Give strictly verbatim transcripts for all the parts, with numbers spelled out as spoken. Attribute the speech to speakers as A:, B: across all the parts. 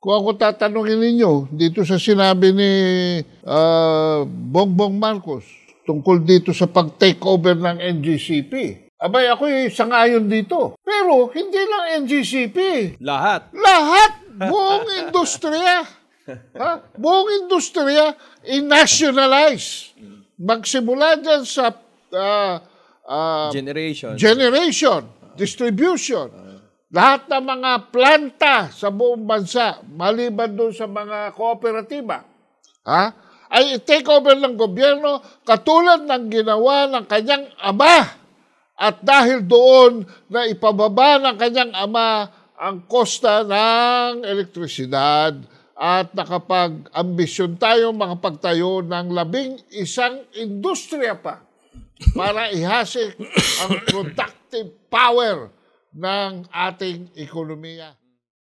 A: Kung ako tatanungin ninyo, dito sa sinabi ni uh, Bongbong Marcos, tungkol dito sa pag-takeover ng N G C P, abay, ako'y sangayon dito. Pero hindi lang N G C P.
B: Lahat.
A: Lahat. Buong industriya. Ha? Buong industriya, i-nationalize. Magsimula dyan sa uh, uh,
B: generation.
A: generation, distribution. Lahat ng mga planta sa buong bansa, maliban doon sa mga kooperatiba, ha? Ay take over ng gobyerno katulad ng ginawa ng kanyang ama. At dahil doon na ipababa ng kanyang ama ang kosta ng elektrisidad at nakapag-ambisyon tayo makapagtayo ng labing isang industriya pa para ihasik ang productive power ng ating ekonomiya.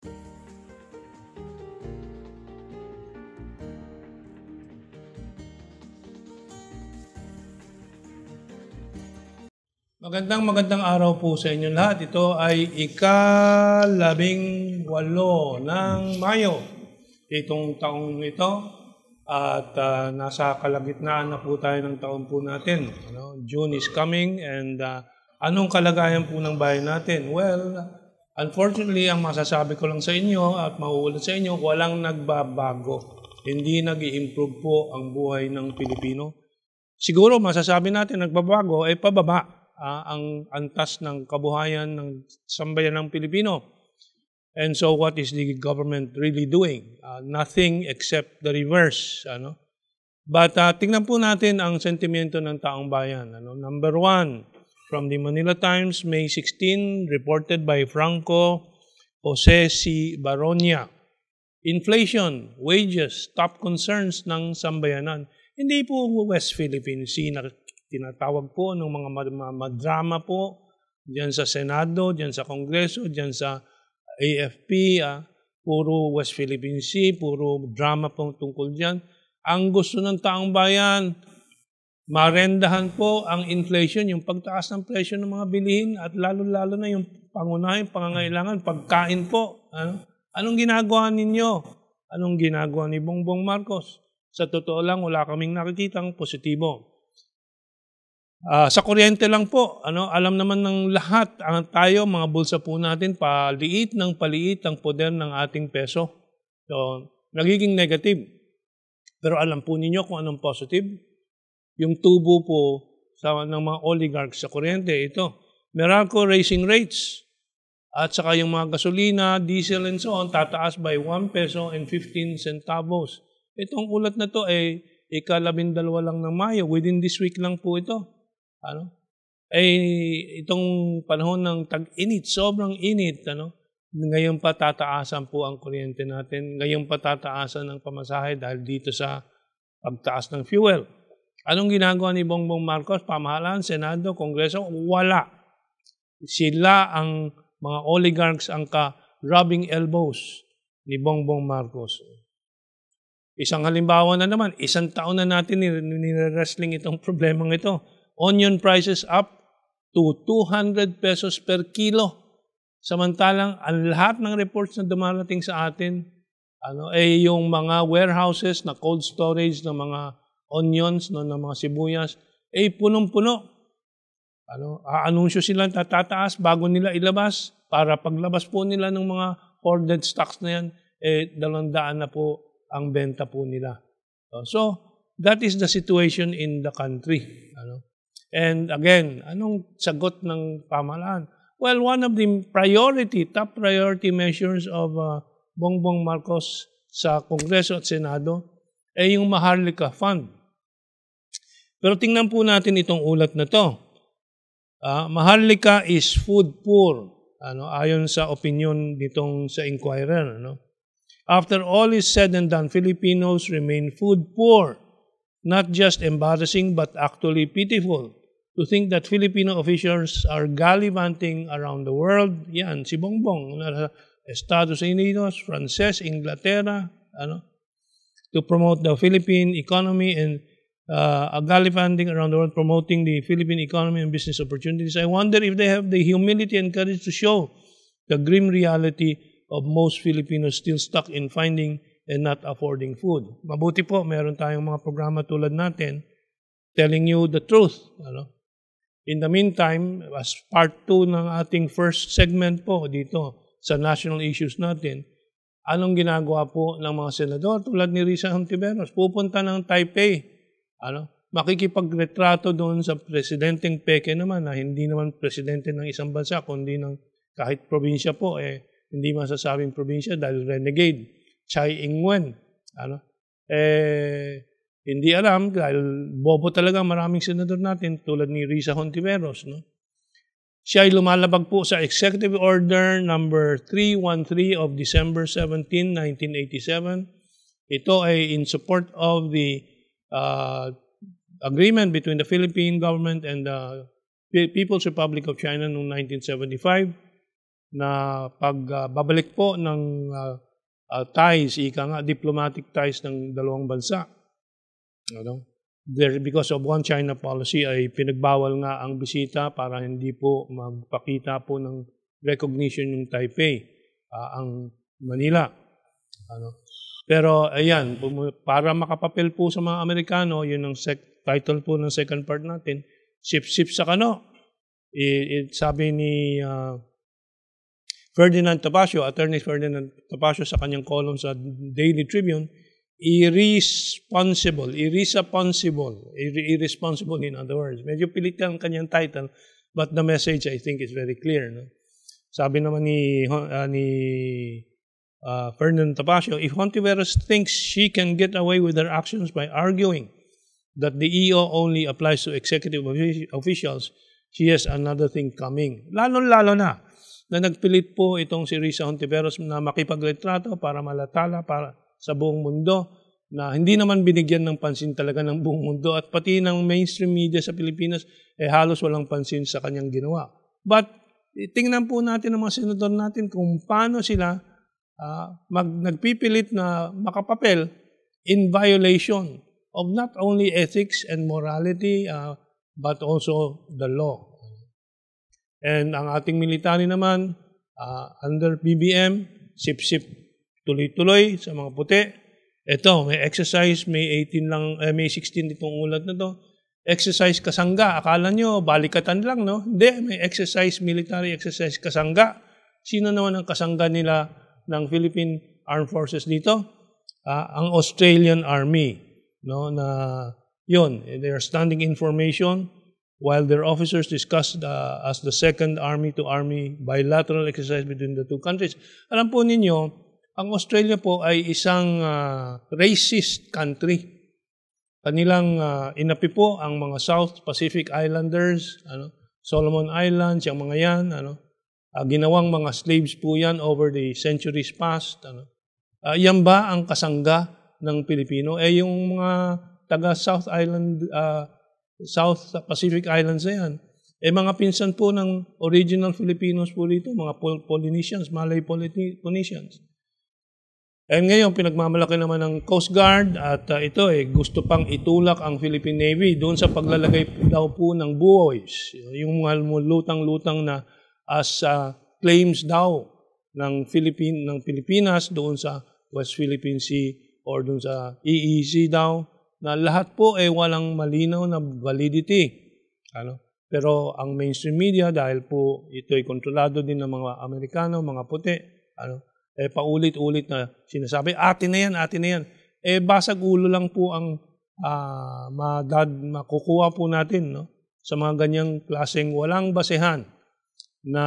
C: Magandang magandang araw po sa inyo lahat. Ito ay ikalabing walo ng Mayo itong taong ito at uh, nasa kalagitnaan na po tayo ng taon po natin. Ano? June is coming and uh, anong kalagayan po ng bayan natin? Well, unfortunately, ang masasabi ko lang sa inyo at mauulat sa inyo, walang nagbabago. Hindi nag-i-improve po ang buhay ng Pilipino. Siguro masasabi natin nagbabago ay pababa. Uh, ang antas ng kabuhayan ng sambayan ng Pilipino. And so what is the government really doing? Uh, nothing except the reverse. Ano? But uh, tingnan po natin ang sentimento ng taong bayan. Ano? Number one, from the Manila Times, May sixteenth, reported by Franco Jose C. Baronia. Inflation, wages, top concerns ng sambayanan. Hindi po West Philippine Sea na tinatawag po ng mga madrama po diyan sa Senado, diyan sa Kongreso, diyan sa A F P, ah, puro West Philippine Sea, puro drama po tungkol diyan. Ang gusto ng taong bayan, marendahan po ang inflation, yung pagtaas ng presyo ng mga bilihin at lalo-lalo na yung pangunahing pangangailangan, pagkain po. Ano? Anong ginagawa ninyo? Anong ginagawa ni Bongbong Marcos? Sa totoo lang, wala kaming nakikitang positibo. Uh, sa kuryente lang po, ano, alam naman ng lahat, ang tayo, mga bulsa po natin, paliit ng paliit ang poder ng ating peso. So, nagiging negative. Pero alam po ninyo kung anong positive? Yung tubo po sa, ng mga oligarchs sa kuryente, ito. Meralco raising rates. At saka yung mga gasolina, diesel and so on, tataas by one peso and fifteen centavos. Itong ulat na to ay ikalabindalwa lang ng Mayo. Within this week lang po ito. Ano? Eh, itong panahon ng tag-init, sobrang init, ano? Ngayon pa tataasan po ang kuryente natin. Ngayon pa tataasan ng pamasahe dahil dito sa pagtaas ng fuel. Anong ginagawa ni Bongbong Marcos? Pamahalaan, Senado, Kongreso? Wala. Sila ang mga oligarchs ang ka-rubbing elbows ni Bongbong Marcos. Isang halimbawa na naman, isang taon na natin nire-wrestling itong problemang ito. Onion prices up to two hundred pesos per kilo. Samantalang ang lahat ng reports na dumarating sa atin ano ay yung mga warehouses na cold storage ng mga onions, no, ng mga sibuyas ay punong-puno. Ano, aanunsyo sila tatataas bago nila ilabas para paglabas po nila ng mga hoarded stocks na yan, eh dalawang na po ang benta po nila. So, that is the situation in the country. Ano? And again, anong sagot ng pamahalaan? Well, one of the priority, top priority measures of uh, Bongbong Marcos sa Kongreso at Senado ay yung Maharlika Fund. Pero tingnan po natin itong ulat na to. Uh, Maharlika is food poor, ano, ayon sa opinion nitong sa Inquirer. Ano? After all is said and done, Filipinos remain food poor. Not just embarrassing but actually pitiful. To think that Filipino officials are gallivanting around the world, yan, si Bongbong, nasa Estados Unidos, Frances, Inglaterra, ano, to promote the Philippine economy and uh, gallivanting around the world, promoting the Philippine economy and business opportunities. I wonder if they have the humility and courage to show the grim reality of most Filipinos still stuck in finding and not affording food. Mabuti po, meron tayong mga programa tulad natin telling you the truth. Ano? In the meantime, as part two ng ating first segment po dito sa national issues natin, anong ginagawa po ng mga senador tulad ni Risa Hontiveros? Pupunta ng Taipei. Ano? Makikipagretrato doon sa presidenteng peke naman na hindi naman presidente ng isang bansa kundi ng kahit probinsya po, eh, hindi masasabing probinsya dahil renegade, Tsai Ing-wen. Ano? Eh, hindi alam dahil bobo talaga maraming senador natin tulad ni Risa Hontiveros. No? Siya ay lumalabag po sa Executive Order number three thirteen of December seventeenth, nineteen eighty-seven. Ito ay in support of the uh, agreement between the Philippine government and the People's Republic of China noong nineteen seventy-five na pagbabalik uh, po ng uh, uh, ties, ika nga, diplomatic ties ng dalawang bansa. Ano? There, because of one China policy ay pinagbawal nga ang bisita para hindi po magpakita po ng recognition yung Taipei, uh, ang Manila. Ano? Pero ayan, para makapapel po sa mga Amerikano, yun ang sec- title po ng second part natin, Sip-sip sa kano. I, i, sabi ni uh, Ferdinand Topacio, Attorney Ferdinand Topacio sa kanyang column sa Daily Tribune, irresponsible, irresponsible, irresponsible in other words. Medyo pilit ang kanyang title, but the message I think is very clear. No? Sabi naman ni, uh, ni uh, Ferdinand Topacio, if Hontiveros thinks she can get away with her actions by arguing that the E O only applies to executive officials, she has another thing coming. Lalo-lalo na na nagpilit po itong si Risa Hontiveros na makipagretrato para malatala para sa buong mundo na hindi naman binigyan ng pansin talaga ng buong mundo at pati ng mainstream media sa Pilipinas eh halos walang pansin sa kanyang ginawa. But tingnan po natin ang mga senador natin kung paano sila uh, mag, nagpipilit na makapapel in violation of not only ethics and morality, uh, but also the law. And ang ating military naman, uh, under B B M, sip-sip, tuloy-tuloy sa mga puti. Ito, may exercise, May eighteen lang, eh, May sixteen itong ulat na to. Exercise kasangga. Akala nyo, balikatan lang, no? Hindi, may exercise, military exercise kasangga. Sino naman ang kasangga nila ng Philippine Armed Forces dito? Uh, ang Australian Army. No, na yun, they are standing information while their officers discussed uh, as the second army-to-army bilateral exercise between the two countries. Alam po ninyo, ang Australia po ay isang uh, racist country. Kanilang uh, inapi po ang mga South Pacific Islanders, ano, Solomon Islands, yung mga yan, ano, uh, ginawang mga slaves po yan over the centuries past. Ano. Uh, yan ba ang kasangga ng Pilipino? Eh yung mga taga South Island, uh, South Pacific Islands na yan, eh mga pinsan po ng original Filipinos po dito, mga Pol- Polynesians, Malay Polynesians. Eh ngayon, pinagmamalaki naman ng Coast Guard at uh, ito eh, gusto pang itulak ang Philippine Navy doon sa paglalagay daw po ng buoys. Yung mga lutang-lutang na as uh, claims daw ng, Philippine, ng Pilipinas doon sa West Philippine Sea or doon sa E E Z daw, na lahat po ay eh, walang malinaw na validity. Ano? Pero ang mainstream media, dahil po ito ay kontrolado din ng mga Amerikano, mga puti, ano, eh paulit-ulit na sinasabi, atin na yan, atin na yan. Eh basag ulo lang po ang uh, madad, makukuha po natin, no? Sa mga ganyang klaseng walang basehan na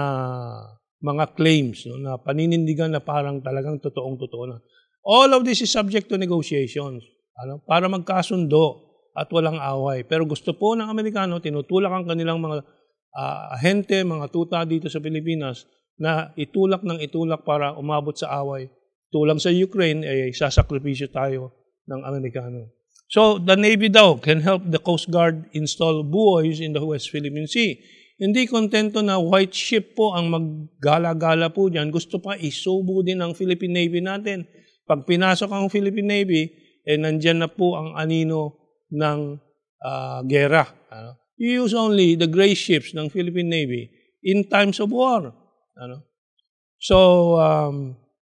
C: mga claims, no? Na paninindigan na parang talagang totoong-totoo na. All of this is subject to negotiations, ano, para magkasundo at walang away. Pero gusto po ng Amerikano, tinutulak ang kanilang mga uh, ahente, mga tuta dito sa Pilipinas na itulak ng itulak para umabot sa away. Tulang sa Ukraine, ay eh, sasakripisyo tayo ng Amerikano. So, the Navy daw can help the Coast Guard install buoys in the West Philippine Sea. Hindi kontento na white ship po ang maggala-gala po dyan. Gusto pa isubo din ang Philippine Navy natin. Pag pinasok ang Philippine Navy, eh nandyan na po ang anino ng uh, gera. Ano? You use only the gray ships ng Philippine Navy in times of war. Ano? So, um,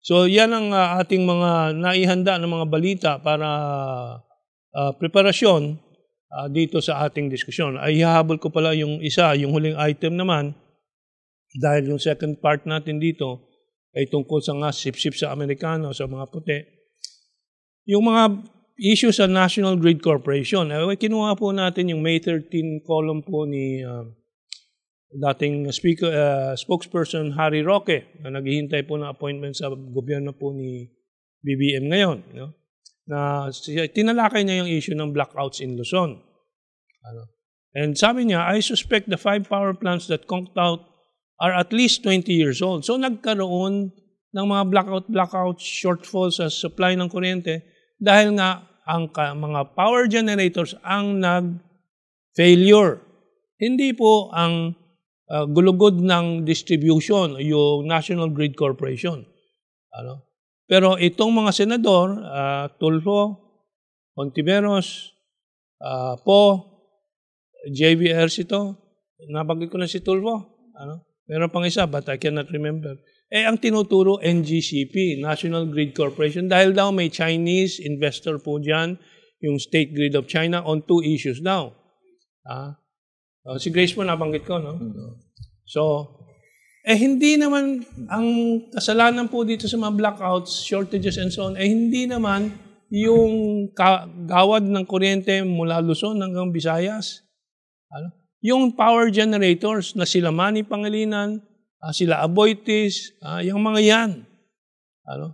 C: So yan ang uh, ating mga naihanda ng mga balita para uh, preparasyon uh, dito sa ating diskusyon. Ay hahabol ko pala yung isa, yung huling item naman, dahil yung second part natin dito ay tungkol sa nga sip-sip sa Amerikano, sa mga puti. Yung mga issue sa National Grid Corporation, eh, kinuha po natin yung May thirteenth column po ni uh, dating speaker, uh, spokesperson Harry Roque na naghihintay po ng appointment sa gobyerno po ni B B M ngayon. No? Na tinalakay niya yung issue ng blackouts in Luzon. Ano? And sabi niya, I suspect the five power plants that conked out are at least twenty years old. So nagkaroon ng mga blackout-blackout shortfalls sa supply ng kuryente dahil nga ang mga power generators ang nag-failure. Hindi po ang uh, gulugod ng distribution, yung National Grid Corporation. Ano? Pero itong mga senador, uh, Tulfo, Ontiveros, uh, Po, J V Ercito, nabanggit ko na si Tulfo, ano? Meron pang isa, but I cannot remember. Eh, ang tinuturo, N G C P, National Grid Corporation, dahil daw may Chinese investor po dyan, yung State Grid of China, on two issues daw. Ah, uh, si Grace mo, nabanggit ko, no? So, eh, hindi naman, ang kasalanan po dito sa mga blackouts, shortages, and so on, eh, hindi naman yung gawad ng kuryente mula Luzon hanggang Visayas. Ano? Yung power generators na sila Manny Pangilinan, uh, sila Aboitiz, uh, yung mga yan. Ano?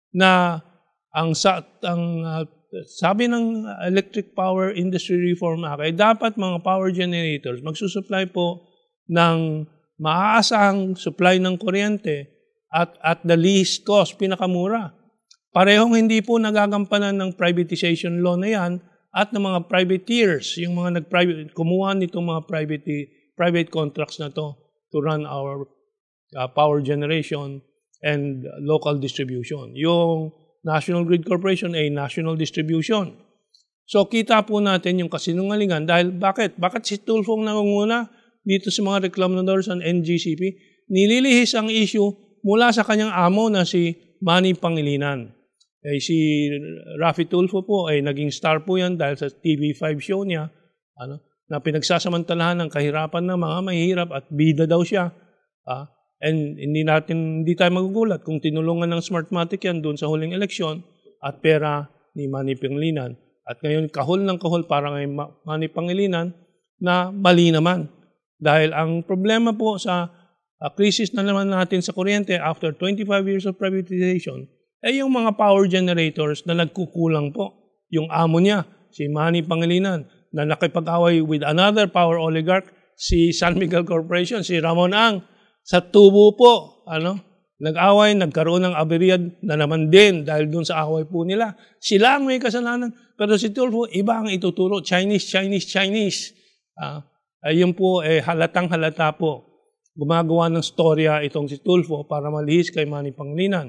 C: Na ang, sa, ang uh, sabi ng Electric Power Industry Reform Act ay dapat mga power generators magsusupply po ng maaasahang supply ng kuryente at at the least cost, pinakamura. Parehong hindi po nagagampanan ng privatization law na yan at ng mga privateers, yung mga nag-private, kumuha nitong mga private, private contracts na to to run our uh, power generation and local distribution. Yung National Grid Corporation ay national distribution. So kita po natin yung kasinungalingan dahil bakit? Bakit si Tulfo ang nangunguna dito sa mga reclamadores ng N G C P? Nililihis ang issue mula sa kanyang amo na si Manny Pangilinan. Eh, si Raffy Tulfo po ay naging star po yan dahil sa T V five show niya, ano, na pinagsasamantalahan ng kahirapan ng mga mahihirap at bida daw siya. Ah, and hindi natin hindi tayo magugulat kung tinulungan ng Smartmatic yan doon sa huling eleksyon at pera ni Manny Pangilinan. At ngayon kahol ng kahol para kay Manny Pangilinan na mali naman. Dahil ang problema po sa uh, krisis na naman natin sa kuryente after twenty-five years of privatization ay yung mga power generators na nagkukulang po. Yung amo niya, si Manny Pangilinan, na nakipag-away with another power oligarch, si San Miguel Corporation, si Ramon Ang, sa tubo po, ano, nag-away, nagkaroon ng aberya na naman din dahil dun sa away po nila. Sila ang may kasalanan. Pero si Tulfo, iba ang ituturo, Chinese, Chinese, Chinese. Ah, ayun po, eh, halatang halata po. Gumagawa ng storya itong si Tulfo para malihis kay Manny Pangilinan.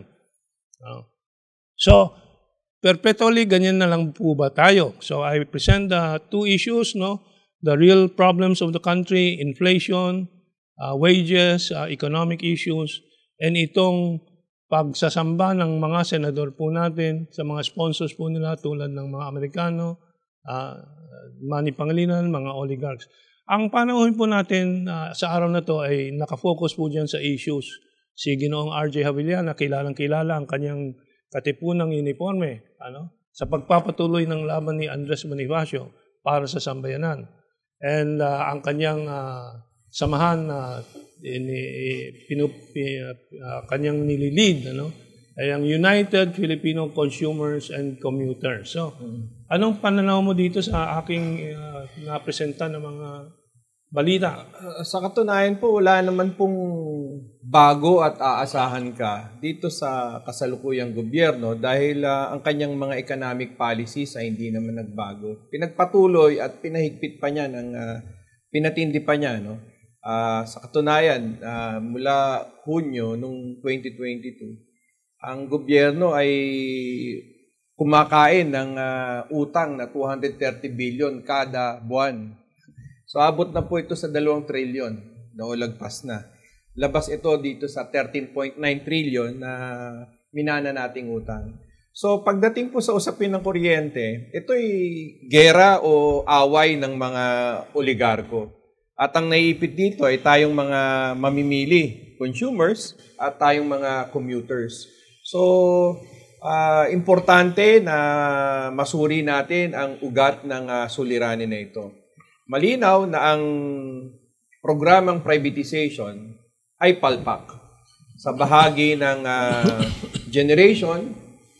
C: Uh, so, perpetually, ganyan na lang po ba tayo? So, I present the two issues, no? The real problems of the country, inflation, uh, wages, uh, economic issues, and itong pagsasamba ng mga senador po natin sa mga sponsors po nila tulad ng mga Amerikano, uh, Manny Pangilinan, mga oligarchs. Ang panahon po natin uh, sa araw na to ay nakafocus po dyan sa issues. Si Ginoong R J Javillana, kilalang-kilala ang kanyang katipunang uniforme, ano, sa pagpapatuloy ng laban ni Andres Bonifacio para sa sambayanan. And uh, ang kanyang uh, samahan na uh, pinup, uh, kanyang nililid, ano, ay ang United Filipino Consumers and Commuters. So, mm-hmm. anong pananaw mo dito sa aking uh, napresenta ng mga balita?
B: Uh, sa katunayan po, wala naman pong bago at aasahan ka dito sa kasalukuyang gobyerno dahil uh, ang kanyang mga economic policies ay hindi naman nagbago. Pinagpatuloy at pinahigpit pa niya, ng, uh, pinatindi pa niya. No? Uh, sa katunayan, uh, mula Hunyo noong twenty twenty-two, ang gobyerno ay kumakain ng uh, utang na two hundred thirty billion kada buwan. So, abot na po ito sa dalawang trilyon na ulagpas na. Labas ito dito sa thirteen point nine trillion na minana nating utang. So pagdating po sa usapin ng kuryente, ito'y gera o away ng mga oligarko. At ang naiipit dito ay tayong mga mamimili, consumers, at tayong mga commuters. So, uh, importante na masuri natin ang ugat ng uh, suliranin na ito. Malinaw na ang programang privatization ay palpak sa bahagi ng uh, generation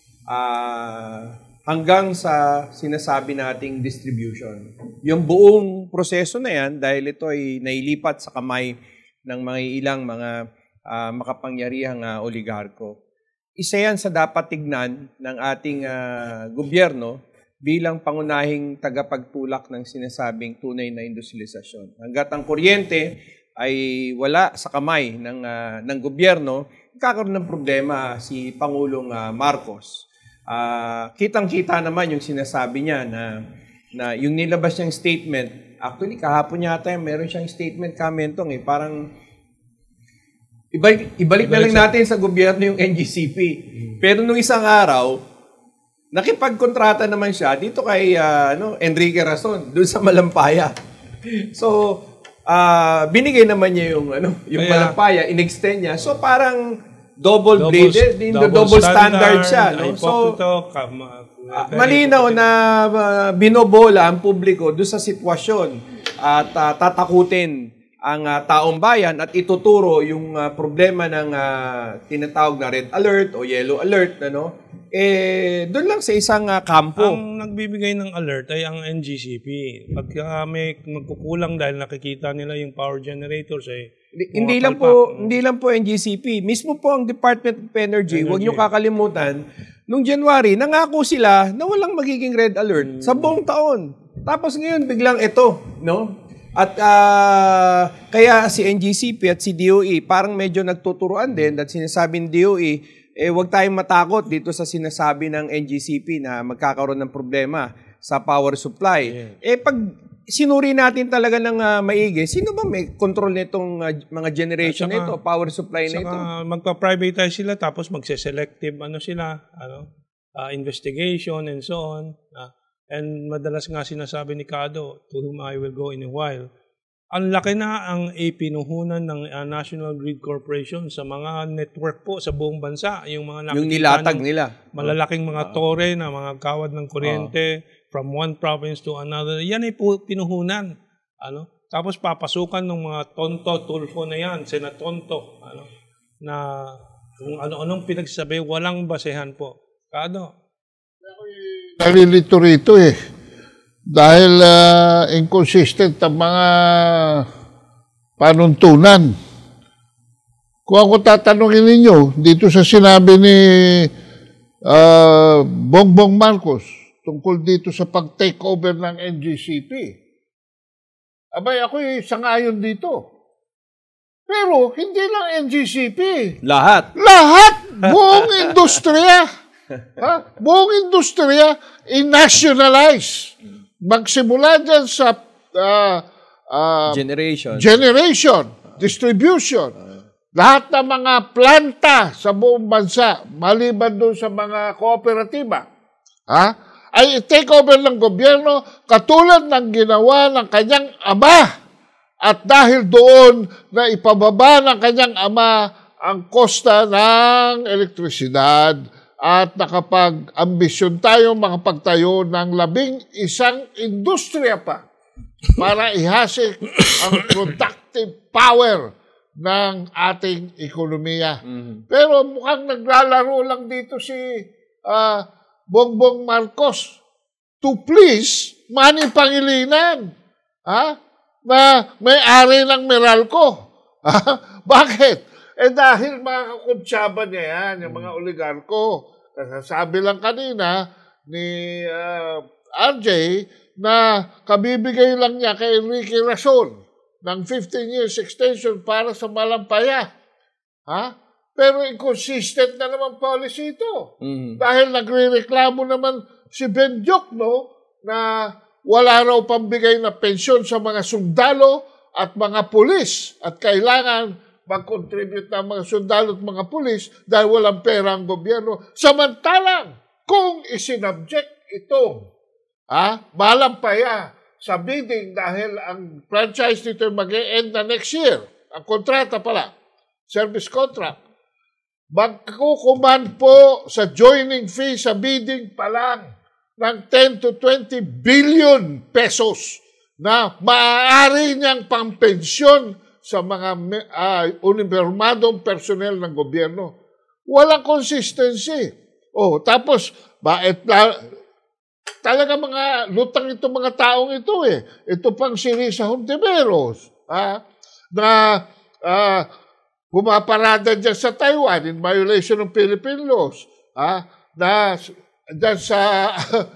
B: uh, hanggang sa sinasabi nating distribution. Yung buong proseso na yan, dahil ito ay nailipat sa kamay ng mga ilang mga uh, makapangyarihang uh, oligarko. Isa yan sa dapat tignan ng ating uh, gobyerno bilang pangunahing tagapagtulak ng sinasabing tunay na industrialisasyon. Hanggat ang kuryente ay wala sa kamay ng, uh, ng gobyerno, kakaroon ng problema si Pangulong uh, Marcos. Uh, kitang-kita naman yung sinasabi niya na, na yung nilabas niyang statement, actually kahapon yata meron siyang statement kamentong eh, parang ibalik, ibalik na lang natin sa gobyerno yung N G C P. Pero nung isang araw, nakipagkontrata naman siya dito kay uh, ano, Enrique Rason, doon sa Malampaya. So, uh, binigay naman niya yung, ano, yung Kaya, Malampaya, in-extend niya. So, parang double-bladed, double, double, double standard, standard siya. No? So, uh, malinaw na uh, binobola ang publiko doon sa sitwasyon at uh, tatakutin ang uh, taong bayan at ituturo yung uh, problema ng uh, tinatawag na red alert o yellow alert, ano? Eh, doon lang sa isang uh, kampo.
C: Ang nagbibigay ng alert ay ang N G C P. Pagka may magkukulang dahil nakikita nila yung power generators, eh,
B: hindi lang po, hindi lang po N G C P. Mismo po ang Department of Energy, Energy. Huwag niyo kakalimutan, nung January, nangako sila na walang magiging red alert hmm. sa buong taon. Tapos ngayon, biglang ito, no? At uh, kaya si N G C P at si D O E parang medyo nagtuturuan din at sinasabing D O E, eh huwag tayong matakot dito sa sinasabi ng N G C P na magkakaroon ng problema sa power supply. Yeah. Eh pag sinuri natin talaga ng uh, maigi, sino ba may control nitong uh, mga generation saka, nito, power supply na ito?
C: Magpa-privatize sila tapos magse-selective ano sila, ano, uh, investigation and so on. Uh, And madalas nga sinasabi ni Kado, to whom I will go in a while, ang laki na ang ipinuhunan ng uh, National Grid Corporation sa mga network po sa buong bansa. Yung mga
B: nakikita yung nilatag nila.
C: Malalaking mga tore na mga kawad ng kuryente uh. from one province to another. Yan ay po pinuhunan. Ano? Tapos papasukan ng mga tonto, tulfo na yan, senatonto, ano? Na kung ano-anong pinagsasabi, walang basehan po. Kado?
A: Nalilito rito eh. Dahil uh, inconsistent ang mga panuntunan. Kung ako tatanungin ninyo, dito sa sinabi ni uh, Bongbong Marcos tungkol dito sa pag-take over ng N G C P, abay ako'y sangayon dito. Pero hindi lang N G C P.
B: Lahat.
A: Lahat! Buong industriya. Ha? Buong industriya i-nationalize. Magsimula dyan sa uh, uh,
B: generation,
A: generation, distribution. Lahat ng mga planta sa buong bansa, maliban doon sa mga kooperatiba, ha? Ay take over ng gobyerno katulad ng ginawa ng kanyang ama. At dahil doon na ipababa ng kanyang ama ang kosta ng elektrisidad, at nakapag-ambisyon tayo makapagtayo ng labing isang industriya pa para ihasik ang productive power ng ating ekonomiya. Mm-hmm. Pero mukhang naglalaro lang dito si uh, Bongbong Marcos to please Manny Pangilinan, ha? Na may-ari ng Meralco. Bakit? Eh dahil mga kakuntsaba niya yan, yung mga oligarko. Sabi lang kanina ni uh, R J na kabibigay lang niya kay Enrique Rason ng fifteen years extension para sa Malampaya. Ha? Pero inconsistent na naman policy ito. Mm-hmm. Dahil nagre-reklamo naman si Ben Diokno na wala raw pambigay na pensyon sa mga sundalo at mga pulis at kailangan mag-contribute ng mga sundalo at mga pulis dahil walang pera ang gobyerno. Samantalang, kung isinabject itong ah, malampaya sa bidding dahil ang franchise nito mag-e-end na next year, ang kontrata pala, service contract, magkukuman po sa joining fee sa bidding pa lang ng ten to twenty billion pesos na maaari niyang pampensyon sa mga uh, uniformadong personnel ng gobyerno. Walang consistency. Oh, tapos, bakit talaga mga lutang itong mga taong ito eh. Ito pang si Risa Hontiveros, ah, na ah, pumaparada dyan sa Taiwan in violation ng Philippine laws, ah, na dyan sa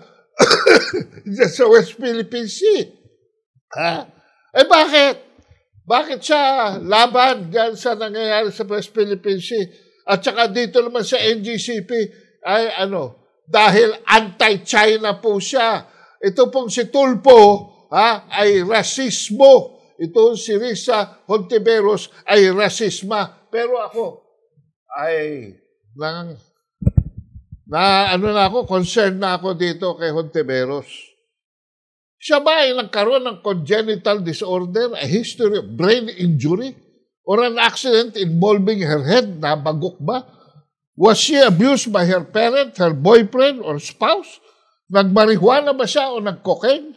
A: dyan sa West Philippine Sea. Ah, eh bakit? Bakit siya laban dyan sa nangyayari sa West Philippine Sea? At saka dito naman sa N G C P ay ano, dahil anti-China po siya. Ito pong si Tulfo ha, ay rasismo. Ito si Risa Hontiveros ay rasisma. Pero ako ay nang, na ano na ako, concerned na ako dito kay Hontiveros. Siya ba ay nagkaroon ng congenital disorder, a history of brain injury, or an accident involving her head? Nabagok ba? Was she abused by her parent, her boyfriend, or spouse? Nagmarihuana ba siya o nagcocaine?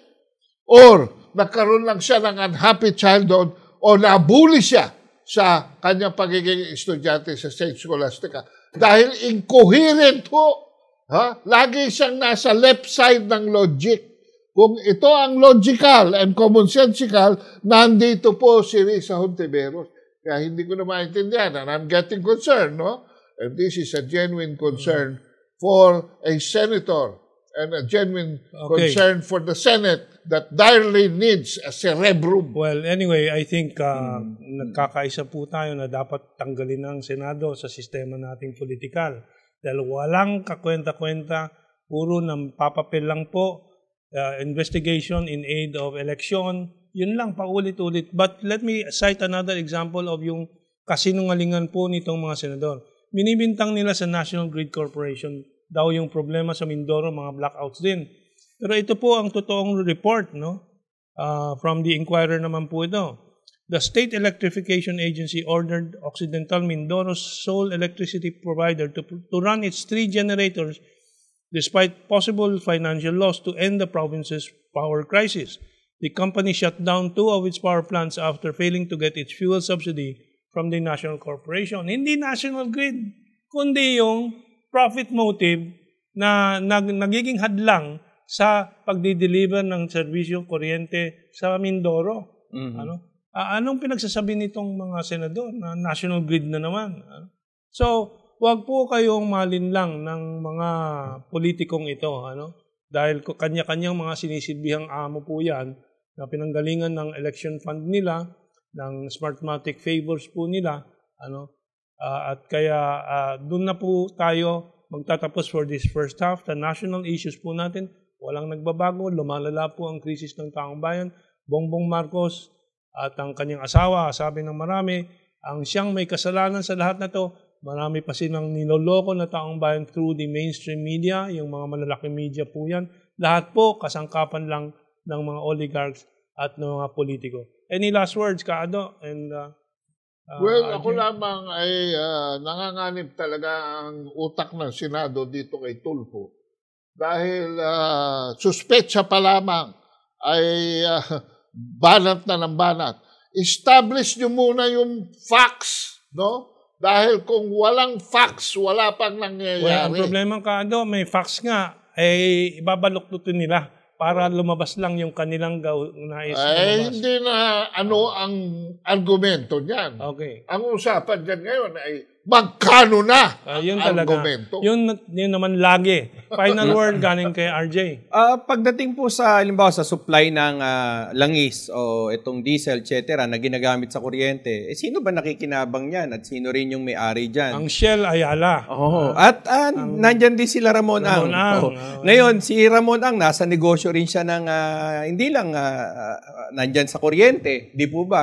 A: Or nagkaroon lang siya ng unhappy childhood o nabuli siya sa kanyang pagiging estudyante sa Saint Scholastica? Dahil incoherent ho. Ha? Lagi siyang nasa left side ng logic. Kung ito ang logical and commonsensical, nandito po si Risa Hontiveros. Kaya hindi ko na maintindihan and I'm getting concerned, no? And this is a genuine concern for a senator and a genuine okay. concern for the Senate that direly needs a cerebrum.
C: Well, anyway, I think uh, hmm. nagkakaisa po tayo na dapat tanggalin ng Senado sa sistema nating politikal. Dahil walang kakwenta-kwenta, puro nang papapel lang po, uh, investigation in aid of election, yun lang, paulit-ulit. But let me cite another example of yung kasinungalingan po nitong mga senador. Binibintang nila sa National Grid Corporation daw yung problema sa Mindoro, mga blackouts din. Pero ito po ang totoong report, no? Uh, from the Inquirer naman po ito. The State Electrification Agency ordered Occidental Mindoro's sole electricity provider to, to run its three generators despite possible financial loss to end the province's power crisis. The company shut down two of its power plants after failing to get its fuel subsidy from the National Corporation. Hindi National Grid, kundi yung profit motive na nag, nagiging hadlang sa pagdi-deliver ng serbisyo kuryente sa Mindoro. Mm-hmm. Ano? Uh, anong pinagsasabi nitong mga senador na National Grid na naman? Ano? So, wag po kayong malinlang ng mga politikong ito. Ano? Dahil kanya-kanyang mga sinisilbihang amo po yan na pinanggalingan ng election fund nila, ng Smartmatic favors po nila, ano, uh, at kaya uh, doon na po tayo magtatapos for this first half. The national issues po natin, walang nagbabago, lumalala po ang krisis ng taong bayan. Bongbong Marcos at ang kanyang asawa, sabi ng marami, ang siyang may kasalanan sa lahat na to, marami pa silang niloloko na taong bayan through the mainstream media, yung mga malalaking media po yan. Lahat po kasangkapan lang ng mga oligarchs at ng mga politiko. Any last words, Kaado? And, uh, uh,
A: well,
C: R J?
A: ako lamang ay uh, nanganganib talaga ang utak ng Senado dito kay Tulfo. Dahil uh, suspetsa pa lamang ay uh, banat na ng banat. Establish nyo muna yung facts, no? Dahil kung walang facts, wala pang nangyayari.
C: Well, ang problema, Kaado, may facts nga, ay ibabaluktutin nila para lumabas lang yung kanilang nais lumabas.
A: Ay, hindi na ano ang argumento niyan.
C: Okay.
A: Ang usapan dyan ngayon ay magkano na
C: uh, yun
A: ang
C: talaga.
A: argumento.
C: Yun, yun naman lagi. Final word galing kay R J.
B: Uh, pagdating po sa, halimbawa, sa supply ng uh, langis o itong diesel, et cetera na ginagamit sa kuryente, eh, sino ba nakikinabang yan? At sino rin yung may-ari dyan?
C: Ang Shell Ayala.
B: Oo. Uh, At uh, ang, nandyan din sila Ramon, Ramon Ang. Ang. Oh. Uh, Ngayon, si Ramon Ang, nasa negosyo rin siya ng, uh, hindi lang uh, uh, nandyan sa kuryente. Di po ba?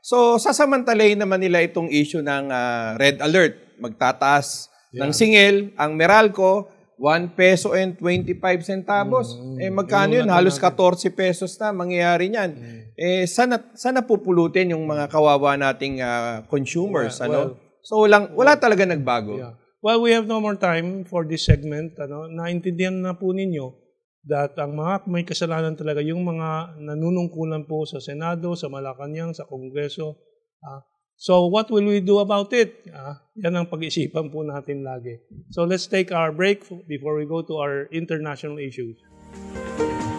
B: So, sasamantalahin naman nila itong issue ng uh, red alert. Magtataas yeah. ng singil. Ang Meralco, one peso and twenty-five centavos. Mm, eh, magkano yun? Halos fourteen pesos na mangyayari niyan. Mm. Eh, sana, sana pupulutin yung mga kawawa nating uh, consumers. Yeah, well, ano? So, walang, wala talaga nagbago.
C: Yeah. Well, we have no more time for this segment. Ano, naintindihan na po ninyo that ang mga may kasalanan talaga yung mga nanunungkulan po sa Senado, sa Malacanang, sa Kongreso. Ah, so what will we do about it? Ah, yan ang pag-isipan po natin lagi. So let's take our break before we go to our international issues.